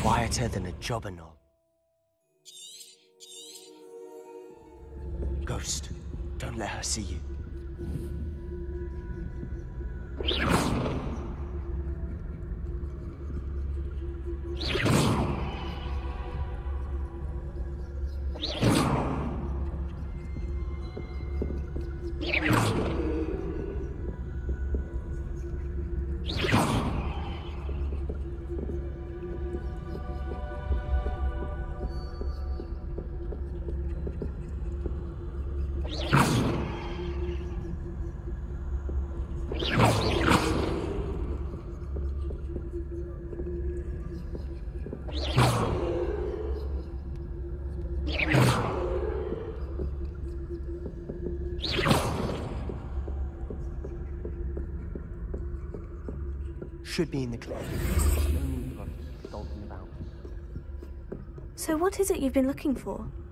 Quieter than a jobberknoll. Ghost, don't let her see you. Should be in the clear. No need for us stalking about. So what is it you've been looking for?